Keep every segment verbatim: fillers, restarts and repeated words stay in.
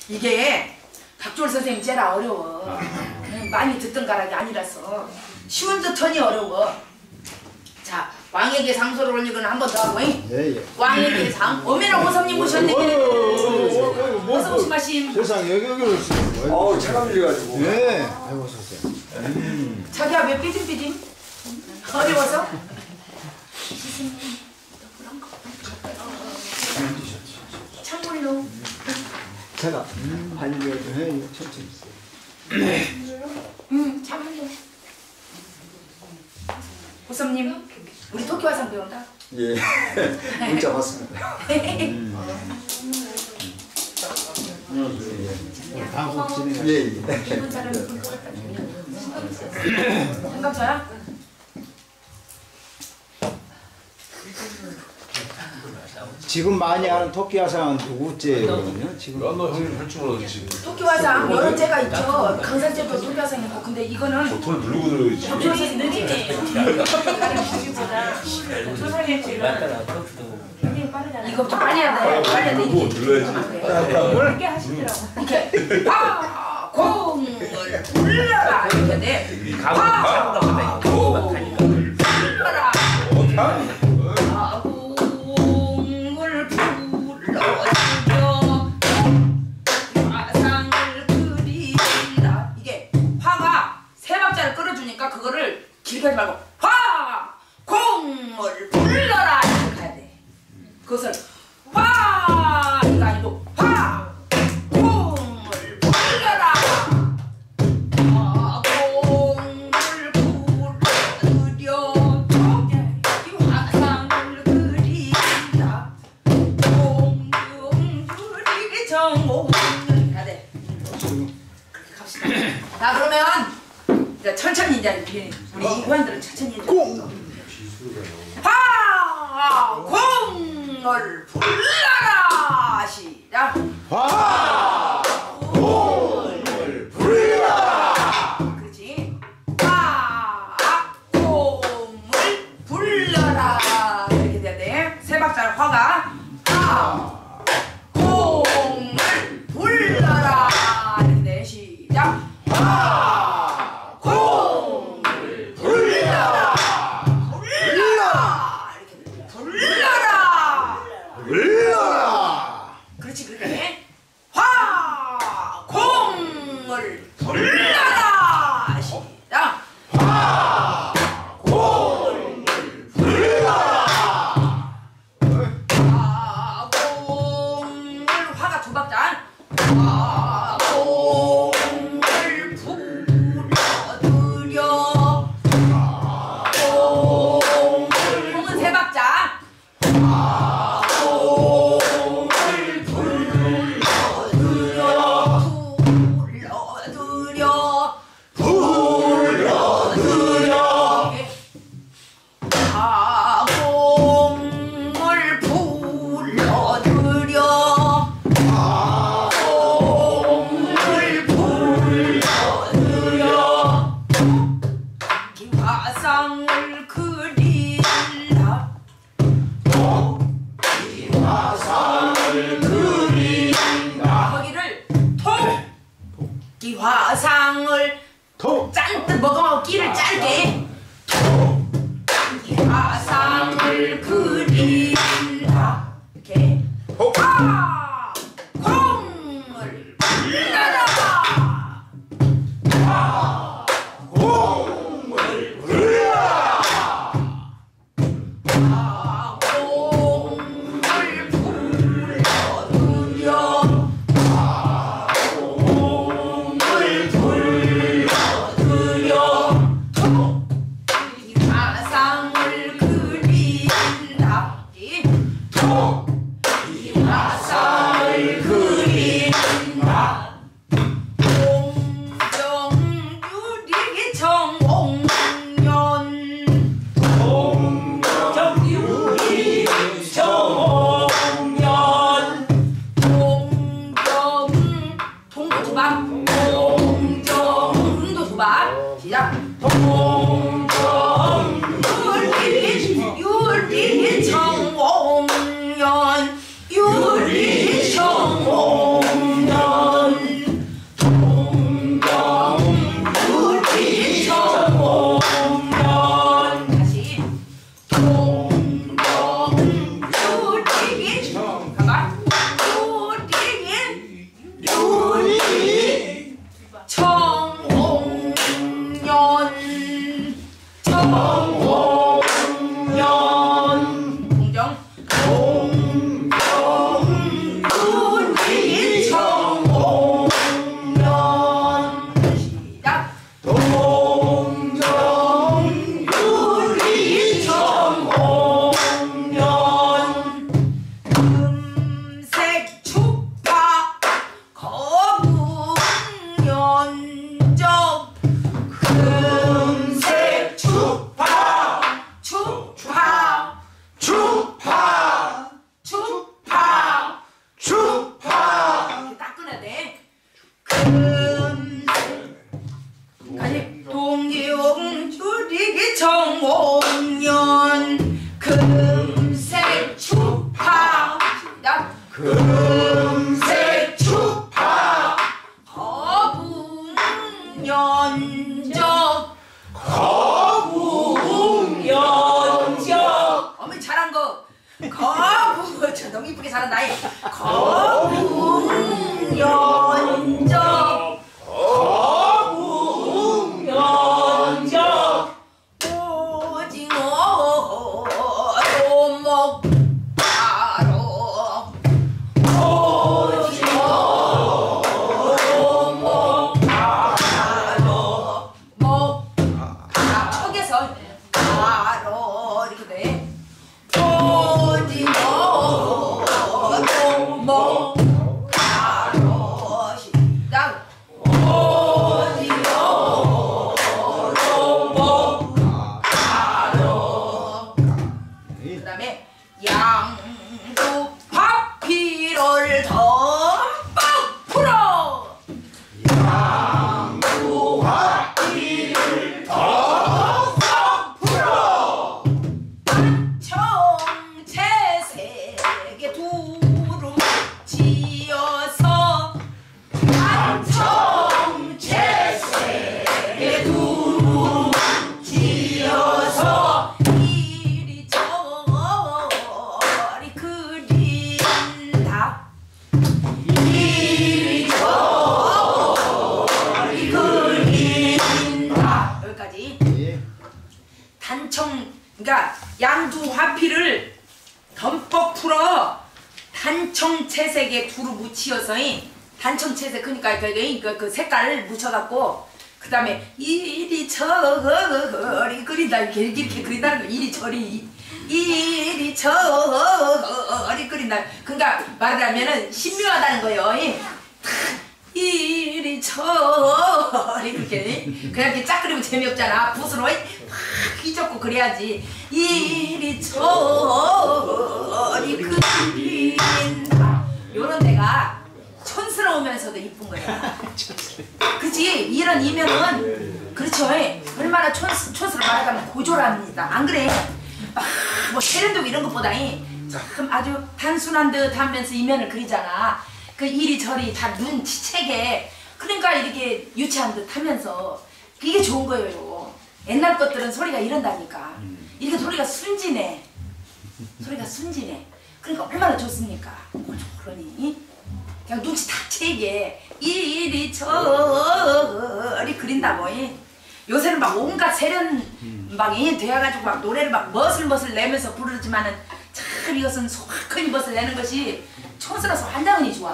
이게 박주월 선생님 제일 어려워. 많이 듣던 가락이 아니라서 쉬운 듯하니 어려워. 자, 왕에게 상소를 올리거나 한 번 더 하고. 예, 예. 왕에게 상. 어메나 오섭님 오셨네. 어서 오시마심. 세상 여기 여기 오시네. 어우 체감이가지고. 예. 아이고 오셨어요. 음. 자기야 왜 삐짐삐짐? 어려워서? 창문로. 제가 반려도 해 천천히. 응, 창문로. 오섭님, 우리 토끼화상 배운다. 예. 문자 봤습니다. 음. 다음 진행. 예, 예. 죽은 사람이 볼 것 같다. 반갑어요? 지금 많이 하는 토끼화상은 누구째거든요? 지금. 야, 너 형님 할 줄 알았지. 토끼화상 여러 제가 있죠. 강산제도 토끼화상 있고, 근데 이거는 돈을 누르고 들어야지. 박주월 선생님 이거 좀 빨리 해야 돼. 빨리 해야 돼. 누르고 눌러야지. 이렇게 하시더라고. 이렇게 아 공을 불러라 이렇게 돼. 아 공을 불러라. 아 공을 불러주려 화상을 그린다. 이게 화가 세 박자를 끌어주니까 그거를 길게 하지 말고 화 공을 불러라 이렇게 가야 돼. 그것을 화 이거 아니고 화 공을 불러라. 화 공을 불러드려 이 화상을 그린다. 공중주리 정오를 해야 돼. 그렇게 갑시다. 자 그러면 이제 천천히 이제 우리 우리 회원들은 천천히 해줘. 화 공을 불러라. 시작. 화 공을 불러라. 그렇지. 화 공을 불러라 이렇게 돼야 돼. 세 박자를 화가 화 공을 불러라 이렇게 돼. 시작. 화 공을 불러라. 불러라 이렇게 돼. 불러라. 불러라. 그렇지 그래. 화 공을 불러라. 시작. 화 공을 불러라. 화 공을 화가 두 박자. 화 공을 불러드려. 공을 공은 세 박자. 화 공을 불러드려. 불러드려. 불러드려. 화 공을 불러드려. 화 공을 불러드려. 이 화상을 그린다. 이 화상을 그린다. 거기를 톡. 이 화상을 톡. 짠뜩 먹으면 끼를 짧게. 이 화상을 그린다. 이렇게. 화 공을 불러라. 공을 불러라. 화 공을 불러드려. 공을 불러드려. 이 화상을 그린다. 톡. 이 화상을 그린다. 공정유리 정옥년. 공정유리 정옥년. 공정 동도 두박. 공정도 두박. 시작. 공정유리 유리 정옥년. 유리 정옥년. 두루 묻히어서 단청채색 그러니까 그, 그, 그 색깔을 묻혀갖고 그 다음에 이리 저리 그린다 이렇게 이렇게 그린다는 거 이리 저리 이리 저리 그린다. 그러니까 말하자면은 신묘하다는 거예요. 이리 저리 그렇게 그냥 이렇게 짝 그리면 재미없잖아. 붓으로 팍 휘젓고 그래야지. 이리 저리 그린다. 요런 데가 촌스러우면서도 이쁜 거야. 그치? 이런 이면은 그렇죠. 얼마나 촌, 촌스러워 말하자면 고조랍니다. 안 그래? 막 뭐 세련되고 이런 것보다 참 아주 단순한 듯 하면서 이면을 그리잖아. 그 이리저리 다 눈치채게 그러니까 이렇게 유치한 듯 하면서 이게 좋은 거예요. 옛날 것들은 소리가 이런다니까. 이렇게 소리가 순진해. 소리가 순진해. 그러니까 얼마나 좋습니까? 그러니 그냥 눈치 다 채게 이리 저리 그린다고. 요새는 막 온갖 세련 막이 돼가지고 막 노래를 막 멋을멋을 내면서 부르지만은 참 이것은 소확하니 멋을 내는 것이 촌스러워서 환장은이 좋아.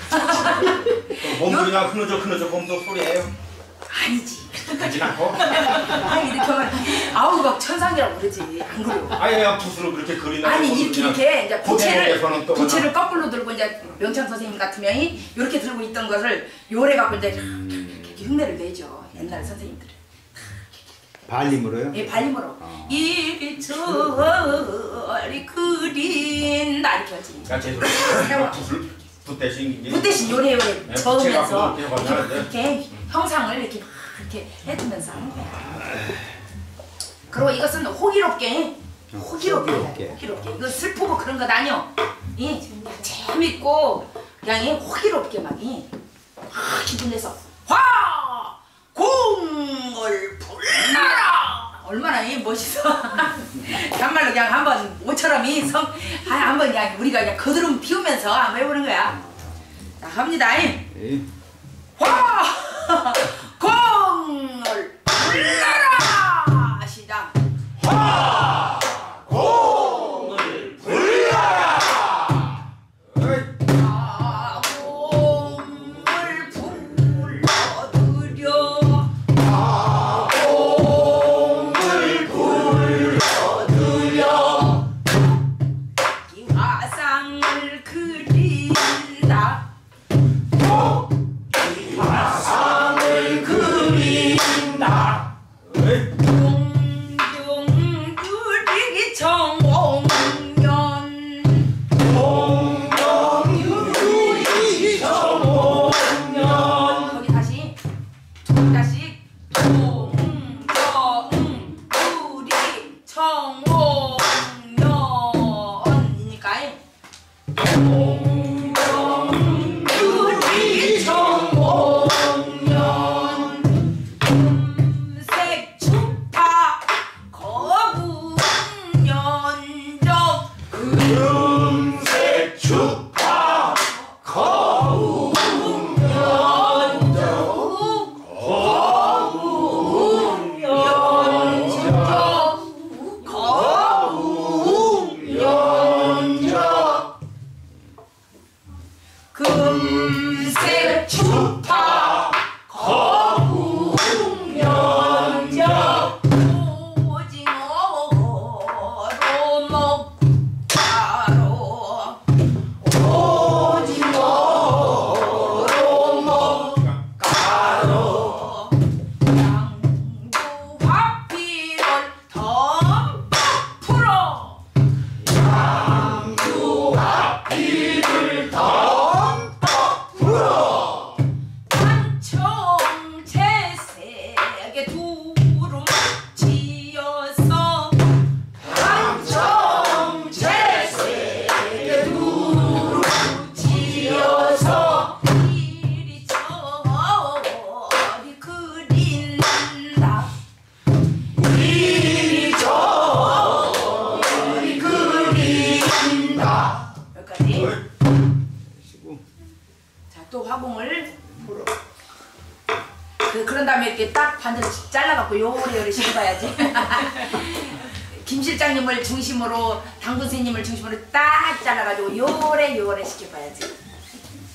몸소리가 흐느적 흐느적 검도 소리예요? 아니지. 하진 않고? 아니 이렇게 하면 아우 막 천상이라고 그러지. 안 그래요? 아니 내가 붓으로 그렇게 그리나 아니 이렇게 이렇게 이제 부채를 또 부채를 거꾸로 들고 이제 명창 선생님 같으면 이렇게 들고 있던 것을 요래 갖고 이제 이렇게 흉내를 내죠. 옛날 선생님들은. 발림으로요? 예, 발림으로. 이리 저리 그린다 이렇게 하지. 야 죄송해요. 붓을 붓 대신 붓 대신 요래 요래 네, 저으면서 부채가 그렇게 이렇게, 하는데. 이렇게 형상을 이렇게 막 이렇게 해주면서 하는 거야. 그리고 이것은 호기롭게 호기롭게 호기롭게. 호기롭게 이거 슬프고 그런 것 아니여. 이 재밌고 그냥 이 호기롭게 막이 막 기분 내서 화 공을 불러라. 얼마나 이 멋있어. 정말로 그냥 한번 모처럼 이성 아 한번 그냥 우리가 그냥 거드름 피우면서 한번 해보는 거야. 자 갑니다. 네. 화 공을 불러라. 시작. 화 공을 불러라. 화 공을 불러드려. 화 공을 불러드려. 이 화상을 그린다. 화상을 그린다. 동동유리 정홍년. 동명유리 정홍년. 거기 다시 두 다시 동정유리 정홍년이니까 동명유리 정홍년. 금색 주파 거북연적. 금색 주파 거북연적. 거북연적. 거북연적. 금색 주파 거북연적. 오징어로 먹자로. 오징어로 먹자로. 양주 화피를 덤 풀어. 양주 앞이를 덤뻑 불어. 한청채색에 두루 지어서. 한청채색에 두루 지어서. 이리 저리 그린다. 이리 저리 그린다. 여기까지. 쉬고. 자, 또 화공을 그, 그런 다음에 이렇게 딱 반대로 잘라갖고 요리요리 시켜봐야지. 김 실장님을 중심으로 당군 스님을 중심으로 딱 잘라가지고 요래 요래 시켜봐야지.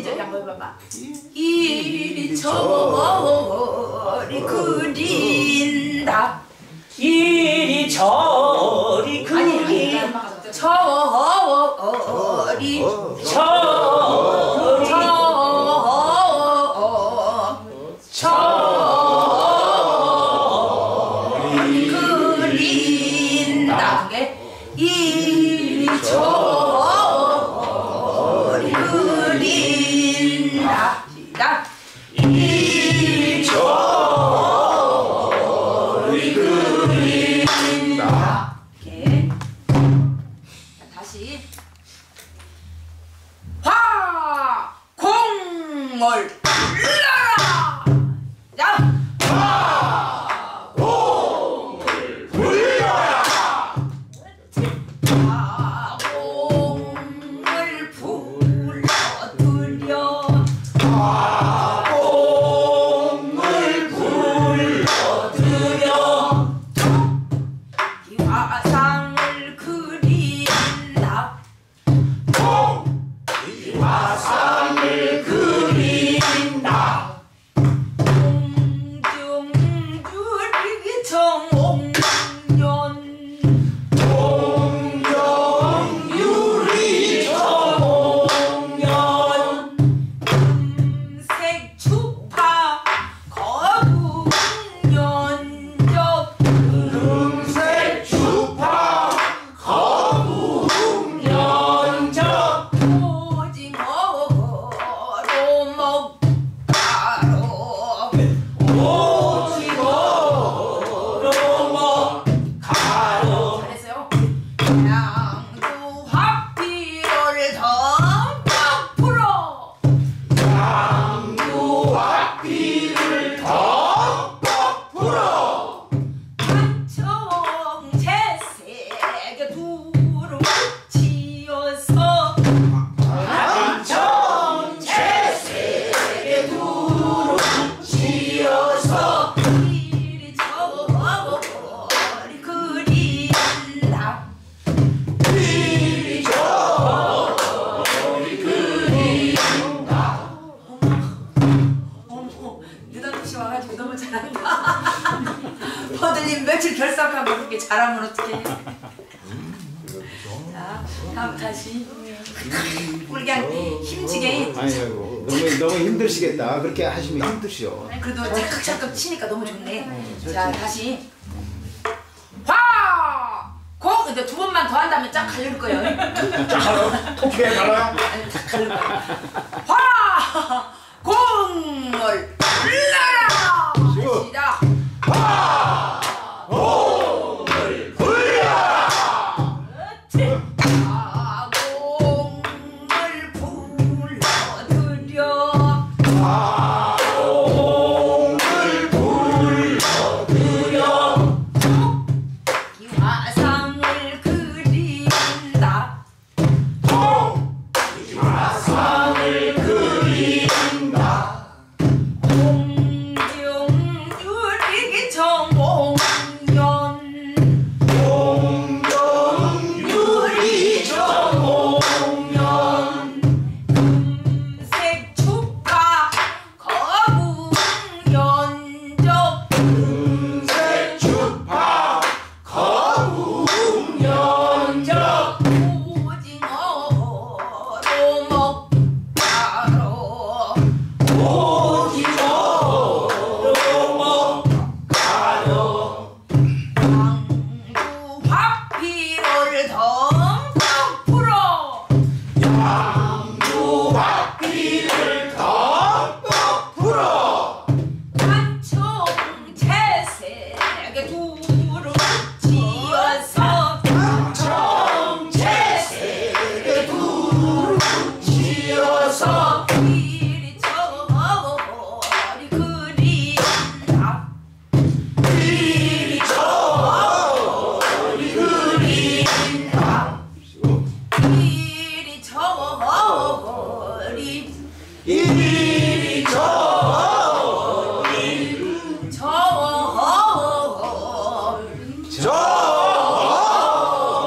저리 한번 해봐봐. 이리 저리 그린다. 이리 저리 그리 저리 저리 저리 그린다. 그게 이리 저리 그린다. 시작. 이리 저리 그린다. 이렇게. 자, 다시. 화 공을 불러라. 자. 화공을 불러들여 공을 불러들여 이 화상을 그린다. 화상을 그린다. 공중주리 정옥년 공정유리 정옥년 금색 추파 거북연적 금색 주파 거북연적 오징어로 먹가로 오징어로 먹가로 잘했어요. 양주 화피를 덤뻑 풀어 양주와 피를 덤뻑 풀어 한청 채색에 두루 지어서 한청 채색에 두루 지어서 이리 저리 그린다. 이리 저리 그린다. 어머, 느닷없이 와가지고 너무 잘한다. 버들님 며칠 결석하고 그렇게 잘하면 어떡해. 자, 다음 다시. 그냥 힘지게. 아이고 너무 너무 힘드시겠다. 그렇게 하시면 힘드시오. 그래도 찰칵찰칵 치니까 너무 좋네. 자, 다시. 화! 공! 이제 두 번만 더 한다면 쫙 갈릴 거예요. 자, 가요. 토끼에 가요. 아니, 다 갈릴 거예요. 화! 공을 불러라! 시작! 공을 불러라. 그렇지. 아, 공을 불러들여 공을 불러들여 이 화상을 그린다. 화상을 그린다. 공중유리 정옥년 공정유리 정옥년 금색 추파 거북연적 금색 주파 거북연적 오징어로 먹가로 오징어로 먹가로 양주 화피를 덤뻑 풀어 양주와 피를 덤뻑 풀어 한청 채색에 두루 지어서 청채색에 두루 지어서 이리 저리 그린다. 이리 저리 그린다. 이리 저리 이리 저리 저리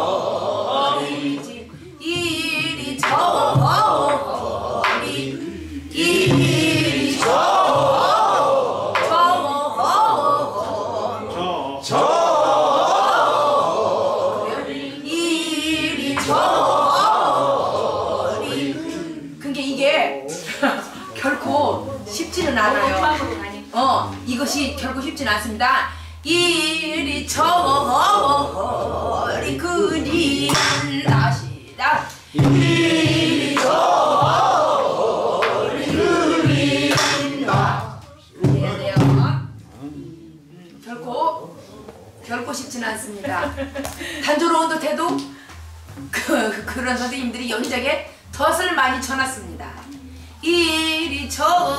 저리 이리 저리 이게 결코 쉽지는 않아요. 어, 이것이 결코 쉽지는 않습니다. 이리 저리 그린다 시작. 이리 저리 그린다. 해야 돼요. 음, 결코 결코 쉽지는 않습니다. 단조로운 듯해도 그, 그런 선생님들이 여기저기 덫을 많이 쳐놨습니다. 이리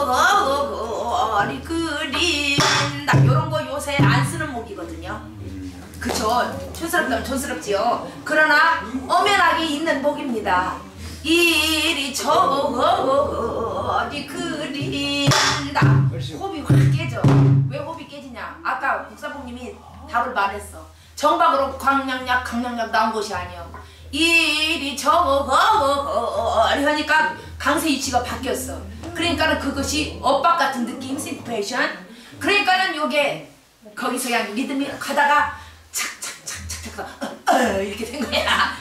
저리 그린다. 요런 거 요새 안 쓰는 목이거든요. 그쵸? 촌스럽다면 촌스럽지요. 그러나 엄연하게 있는 목입니다. 이리 저리 그린다. 호흡이 확 깨져. 왜 호흡이 깨지냐? 아까 국사봉님이 답을 말했어. 정박으로 강량약 강량약 나온 것이 아니요. 이리 저리 하니까 강세 위치가 바뀌었어. 그러니까는 그것이 엇박 같은 느낌, 싱크페이션. 그러니까는 요게 거기서 그냥 리듬이 가다가 착착착착착 어, 어, 이렇게 된 거야.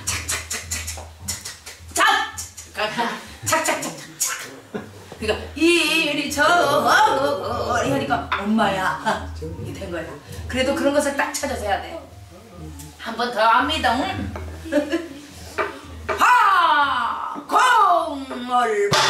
착착착착착착착착착착착. 그러니까 이리 저리 하니까 엄마야 이게 된 거야. 그래도 그런 것을 딱 찾아서 해야 돼. 한 번 더 합니다. 하 공을